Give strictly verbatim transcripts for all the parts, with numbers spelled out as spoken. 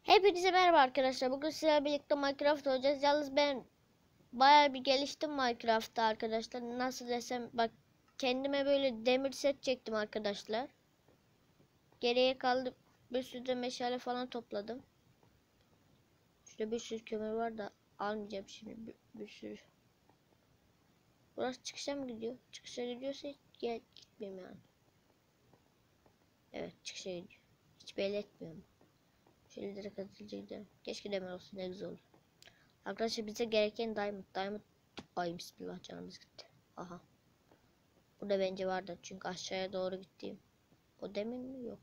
Hepinize merhaba arkadaşlar. Bugün sizlerle birlikte Minecraft oynayacağız. Yalnız ben bayağı bir geliştim Minecraft'ta arkadaşlar. Nasıl desem, bak, kendime böyle demir set çektim arkadaşlar. Geriye kaldı bir sürü de meşale falan topladım. Şurada bir sürü kömür var da almayacağım şimdi, bir, bir sürü. Burası çıkışa mı gidiyor? Çıkışa gidiyorsa hiç gel gitmeyeyim yani. Evet, çıkışa gidiyor. Hiç belli etmiyorum. Şöyle direkt hızlıca gidelim. Keşke demir olsun, ne güzel olur. Arkadaşlar bize gereken diamond. Diamond. Ay bismillah, canımız gitti. Aha. Burada bence vardı çünkü aşağıya doğru gittiğim. O demin mi? Yok.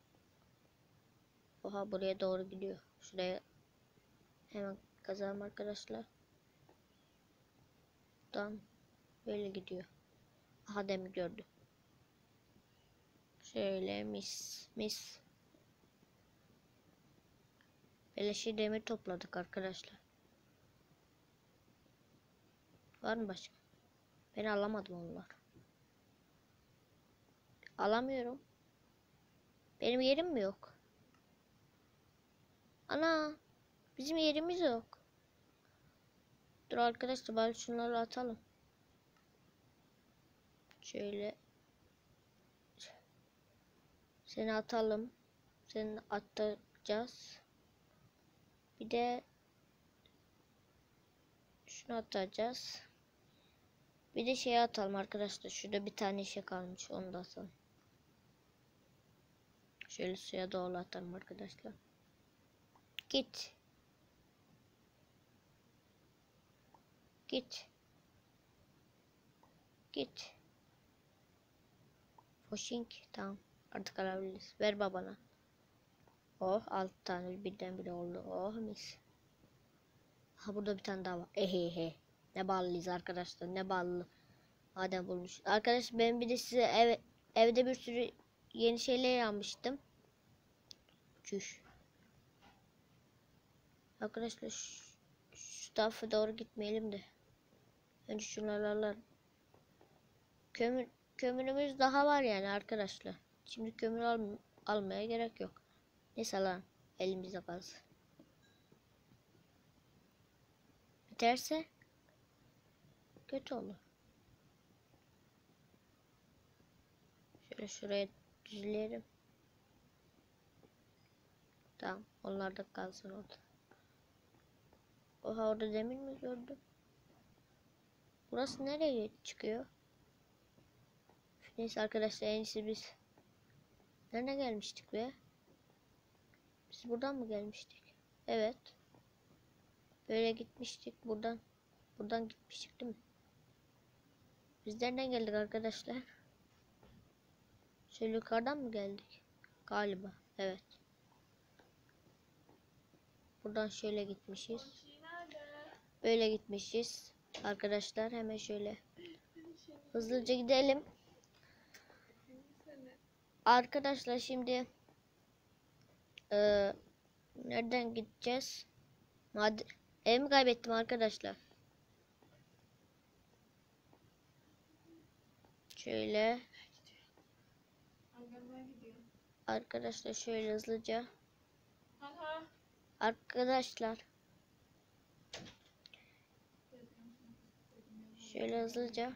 Oha, buraya doğru gidiyor. Şuraya hemen kazalım arkadaşlar. Buradan böyle gidiyor. Aha, demir gördüm. Şöyle mis mis. Beleşi demir topladık arkadaşlar. Var mı başka? Ben alamadım onlar. Alamıyorum. Benim yerim mi yok? Ana, bizim yerimiz yok. Dur arkadaşlar, bari şunları atalım. Şöyle seni atalım. Seni atacağız. Bir de şunu atacağız. Bir de şey atalım arkadaşlar. Şurada bir tane şey kalmış. Onu da atalım. Şöyle suya doğru atalım arkadaşlar. Git. Git. Git. Foşink. Tamam. Artık alabiliriz. Ver babana. Oh, altı tane birden bire oldu. Oh mis. Ha, burada bir tane daha var. Ehehe. Ne ballıyız arkadaşlar. Ne ballı. Madem bulmuş. Arkadaşlar ben bir de size ev, evde bir sürü yeni şeyler almıştım. Çüş. Arkadaşlar şu, şu tarafa doğru gitmeyelim de. Önce şunları alalım. Kömür, kömürümüz daha var yani arkadaşlar. Şimdi kömür al, almaya gerek yok. Neyse lan, elimizde kalsın. Biterse kötü olur. Şöyle şuraya düzleyelim. Tamam, onlar da kalsın orada. Oha, orada demir mi gördüm? Burası nereye çıkıyor? Neyse arkadaşlar, en iyisi biz nereye gelmiştik be? Biz buradan mı gelmiştik? Evet. Böyle gitmiştik buradan. Buradan gitmiştik değil mi? Biz nereden geldik arkadaşlar? Şöyle yukarıdan mı geldik? Galiba. Evet. Buradan şöyle gitmişiz. Böyle gitmişiz. Arkadaşlar hemen şöyle hızlıca gidelim. Arkadaşlar şimdi ee, nereden gideceğiz? Maden, ev mi kaybettim arkadaşlar? Şöyle. Arkadaşlar şöyle hızlıca. Arkadaşlar. Şöyle hızlıca.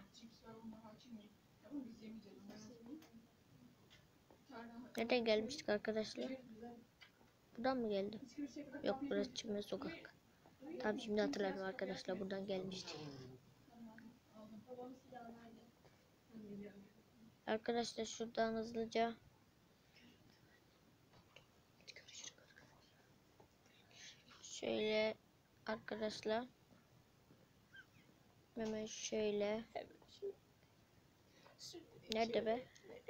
Nereden gelmiştik arkadaşlar? Buradan mı geldim? Yok, burası Çimme Sokak. Tam şimdi hatırladım arkadaşlar, buradan gelmiştik. Arkadaşlar şuradan hızlıca. Şöyle arkadaşlar. Hemen şöyle. Nerede be?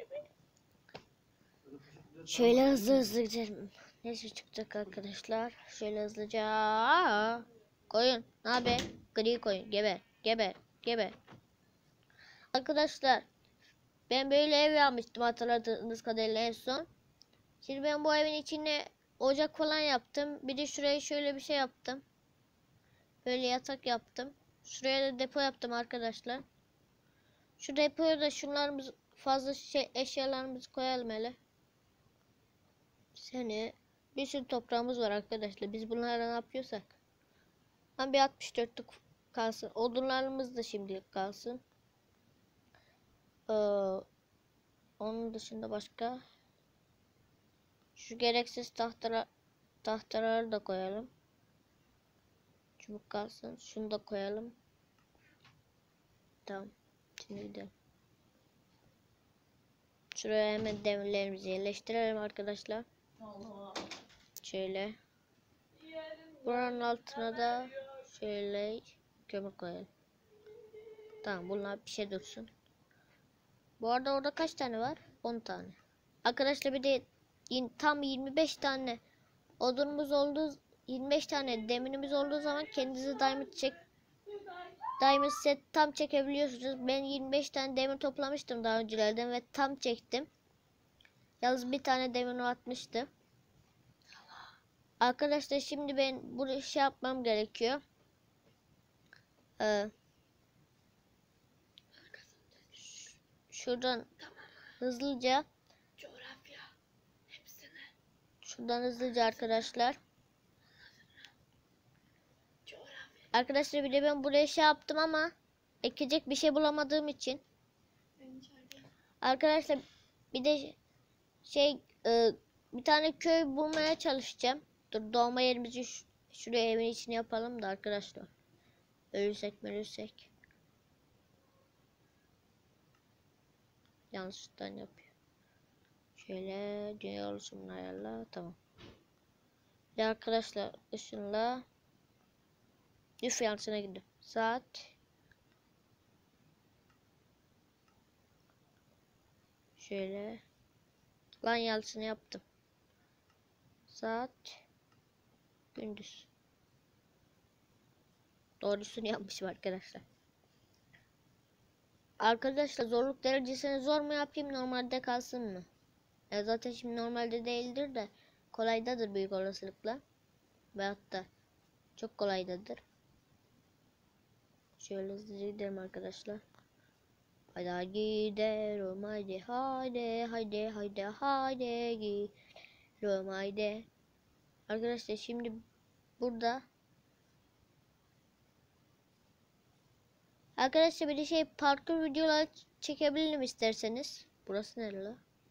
Şöyle hızlı hızlı gidelim. Neyse, çıktık arkadaşlar. Şöyle hızlıca. Aa, koyun. Ne haber? Gri koyun. Geber. Geber. Geber. Arkadaşlar ben böyle ev yapmıştım hatırladığınız kadarıyla en son. Şimdi ben bu evin içine ocak falan yaptım. Bir de şuraya şöyle bir şey yaptım. Böyle yatak yaptım. Şuraya da depo yaptım arkadaşlar. Şu depoya da şunlarımız fazla şey eşyalarımızı koyalım hele. Seni Bir sürü toprağımız var arkadaşlar. Biz bunlara ne yapıyorsak. Ama bir altmış dörtlük kalsın. Odunlarımız da şimdilik kalsın. Ee, onun dışında başka. Şu gereksiz tahtalar, tahtaları da koyalım. Çubuk kalsın. Şunu da koyalım. Tamam. Şimdi gidelim. Şuraya hemen demirlerimizi yerleştirelim arkadaşlar. Şöyle. Buranın altına da şöyle kömür koyalım. Tamam, bunlar bir şey dursun. Bu arada orada kaç tane var? on tane. Arkadaşlar bir de tam yirmi beş tane odunumuz olduğu, yirmi beş tane demirimiz olduğu zaman kendinize diamond çek diamond set tam çekebiliyorsunuz. Ben yirmi beş tane demir toplamıştım daha öncelerden ve tam çektim. Yalnız bir tane demir atmıştı. Arkadaşlar şimdi ben bu şey yapmam gerekiyor. Ee, şuradan hızlıca şuradan hızlıca arkadaşlar. Arkadaşlar bir de ben buraya şey yaptım ama ekecek bir şey bulamadığım için. Arkadaşlar bir de şey e, bir tane köy bulmaya çalışacağım. Dur, doğma yerimizi şuraya evin içine yapalım da arkadaşlar. Ölürsek mi ölürsek. Yanlışlıkla yapıyor. Şöyle dünya oluşumunu ayarla. Tamam. Ya arkadaşlar ışınla düf yansına gidiyor. Saat şöyle lan yansını yaptım. Saat gündüz. Doğrusunu yapmışım arkadaşlar. Arkadaşlar zorluk derecesini zor mu yapayım, normalde kalsın mı? Ya zaten şimdi normalde değildir de kolaydadır büyük olasılıkla. Ve hatta çok kolaydadır. Şöyle hızlıca gidelim arkadaşlar. Hadi gidelim, haydi haydi haydi haydi haydi gidelim haydi. Arkadaşlar şimdi burada arkadaşlar bir de şey parkur videolar çekebilirim isterseniz. Burası nerede?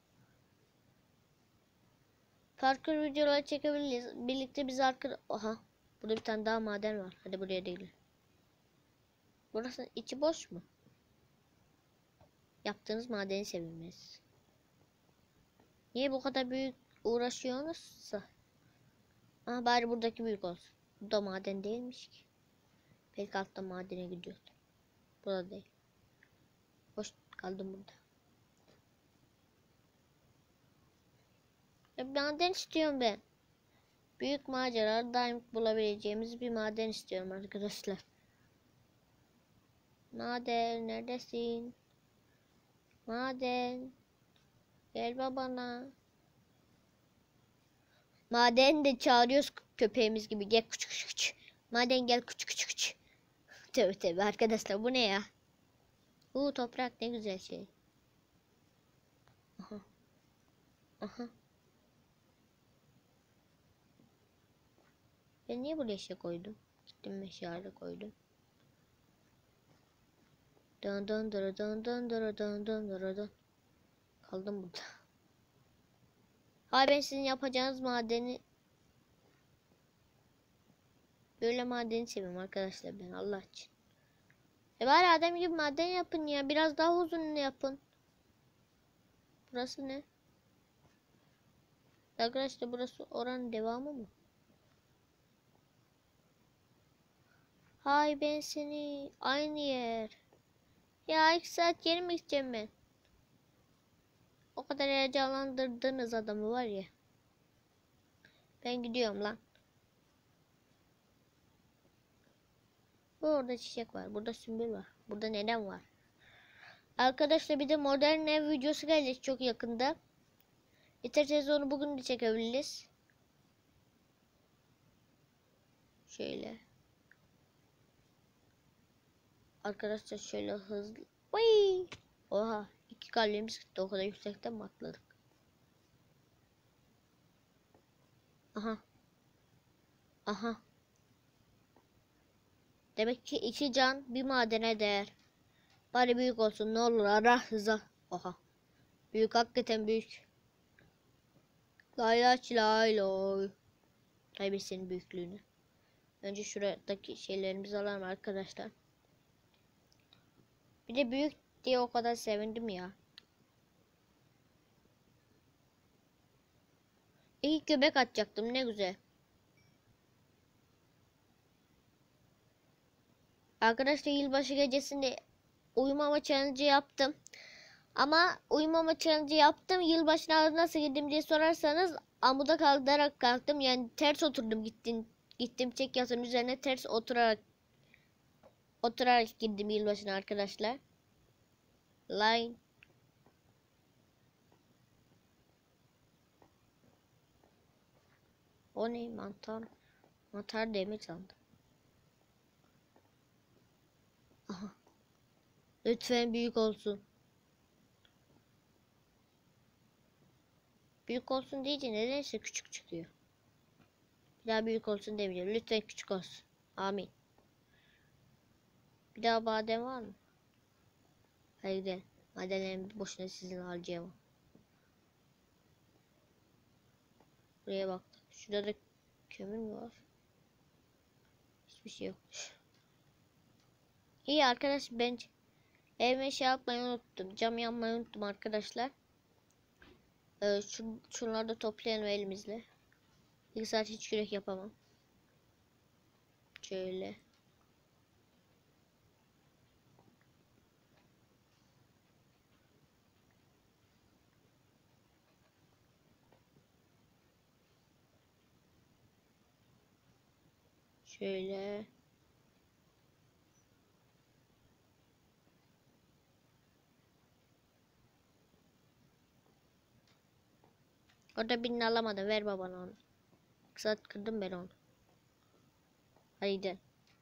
Parkur videolar çekebiliriz. Birlikte biz arka... Oha. Burada bir tane daha maden var. Hadi buraya değil. Burası içi boş mu? Yaptığınız madeni sevilmez. Niye bu kadar büyük uğraşıyorsunuzsa? Ama bari buradaki büyük olsun. Bu da maden değilmiş ki. Belki altta madene gidiyor. Burada değil. Boş kaldım burada. Ya maden istiyorum ben. Büyük macera daim bulabileceğimiz bir maden istiyorum arkadaşlar. Maden neredesin? Maden gel babana. Maden de çağırıyoruz köpeğimiz gibi. Gel küçük küçük. Maden gel küçük küçük küçük. Tövbe tövbe arkadaşlar, bu ne ya? Uuu, toprak ne güzel şey. Aha. Aha. Ben niye buraya şey koydum? Gittim meşale koydum. Dön dön dön dön dön dön dön dön dön dön. Kaldım burada. Hayır, ben sizin yapacağınız madeni böyle madeni seviyorum arkadaşlar ben, Allah için. E bari adam gibi maden yapın ya. Biraz daha uzun yapın. Burası ne? Arkadaşlar burası oranın devamı mı? Hay ben seni. Aynı yer. Ya iki saat geri mi gideceğim ben? O kadar heyecanlandırdınız adamı var ya. Ben gidiyorum lan. Burada çiçek var. Burada sümbül var. Burada neden var? Arkadaşlar bir de modern ev videosu gelecek çok yakında. İsterseniz onu bugün de çekebiliriz. Şöyle. Arkadaşlar şöyle hızlı. Vay! Oha. iki kalbimiz gitti. O kadar yüksekten mi atladık? Aha. Aha. Demek ki iki can bir madene değer. Bari büyük olsun ne olur ara hıza. Oha. Büyük hakikaten büyük. Laylaç layloy. Kaybetsin büyüklüğünü. Önce şuradaki şeylerimizi alalım arkadaşlar. Bir de büyük diye o kadar sevindim ya. İlk göbek atacaktım ne güzel. Arkadaşlar yılbaşı gecesinde uyumama challenge yaptım. Ama uyumama challenge yaptım. Yılbaşına nasıl girdim diye sorarsanız amuda kaldırarak kalktım. Yani ters oturdum gittim. Gittim çek yatağın üzerine ters oturarak oturarak girdim yılbaşına arkadaşlar. Line. O ne mantar? Mantar demir sandım. Aha. Lütfen büyük olsun. Büyük olsun deyince nedense küçük çıkıyor. Bir daha büyük olsun demiyorum. Lütfen küçük olsun. Amin. Bir daha badem var mı? Hadi gidelim. Madenlerimi boşuna sizin harcayamam. Buraya bak. Şurada da kömür mü var? Hiçbir şey yok. İyi arkadaş ben evime şey yapmayı unuttum. Cam yanmayı unuttum arkadaşlar. Ee, şu, şunları da toplayalım elimizle. İlk saat hiç kürek yapamam. Şöyle. Şöyle. Orada birini alamadım. Ver babana onu. İlk saat kırdım ben onu. Hadi gidelim.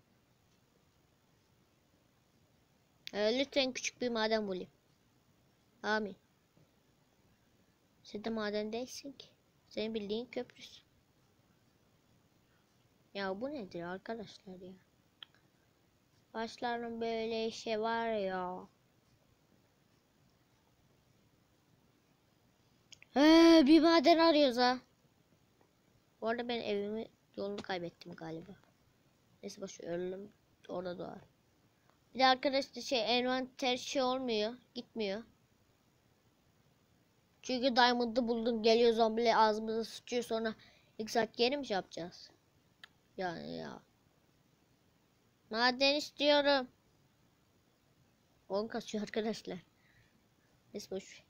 Ee, lütfen küçük bir maden bulayım. Amin. Sen de maden değilsin ki. Senin bildiğin köprüsün. Ya bu nedir arkadaşlar ya? Başlarım böyle işe var ya. Ee, bir maden arıyoruz ha. Bu arada ben evimi yolunu kaybettim galiba. Neyse boşver ölüm orada doğar. Bir de arkadaşlar şey envanter şey olmuyor. Gitmiyor. Çünkü diamond'ı buldum. Geliyor zombiler ağzımıza sıçıyor sonra ilk saat geri mi şey yapacağız? Yani ya. Maden istiyorum. on kasıyor arkadaşlar. Neyse boşver.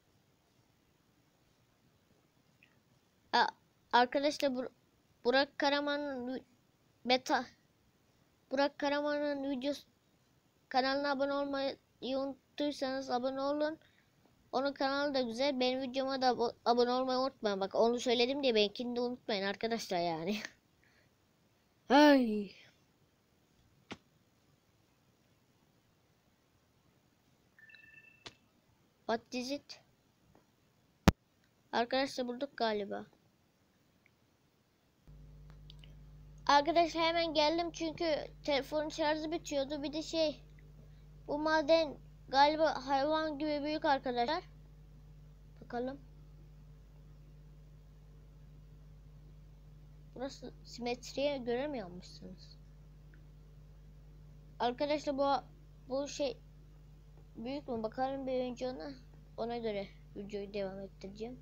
Aa, arkadaşlar Bur Burak Karaman'ın beta Burak Karaman'ın videosu kanalına abone olmayı unuttuysanız abone olun. Onun kanalı da güzel. Benim videoma da abo abone olmayı unutmayın. Bak onu söyledim diye benimkini de unutmayın arkadaşlar yani. Ay. What is it? Arkadaşlar bulduk galiba. Arkadaşlar hemen geldim çünkü telefonun şarjı bitiyordu. Bir de şey bu maden galiba hayvan gibi büyük arkadaşlar. Bakalım. Burası simetriye göremiyor musunuz? Arkadaşlar bu bu şey büyük mü? Bakalım bir önce ona. Ona göre videoyu devam ettireceğim.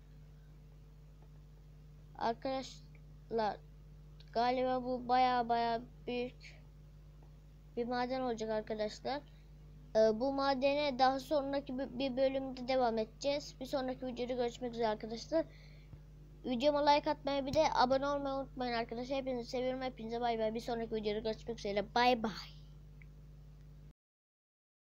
Arkadaşlar galiba bu baya baya büyük bir maden olacak arkadaşlar. Ee, bu madene daha sonraki bir bölümde devam edeceğiz. Bir sonraki videoda görüşmek üzere arkadaşlar. Videoma like atmayı bir de abone olmayı unutmayın arkadaşlar. Hepinizi seviyorum. Hepinize bay bay. Bir sonraki videoda görüşmek üzere. Bay bay.